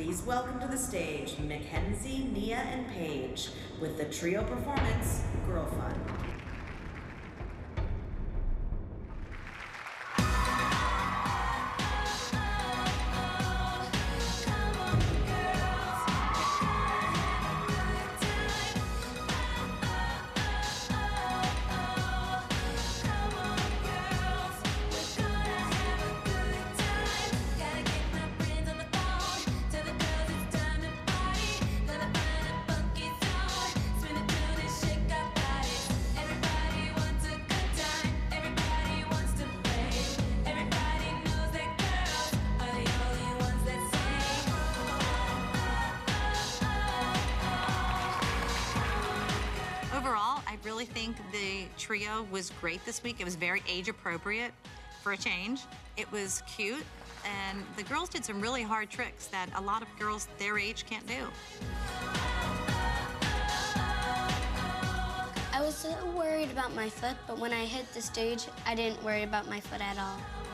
Please welcome to the stage Mackenzie, Nia, and Paige with the trio performance, Girl Fun. Overall, I really think the trio was great this week. It was very age appropriate for a change. It was cute, and the girls did some really hard tricks that a lot of girls their age can't do. I was so worried about my foot, but when I hit the stage, I didn't worry about my foot at all.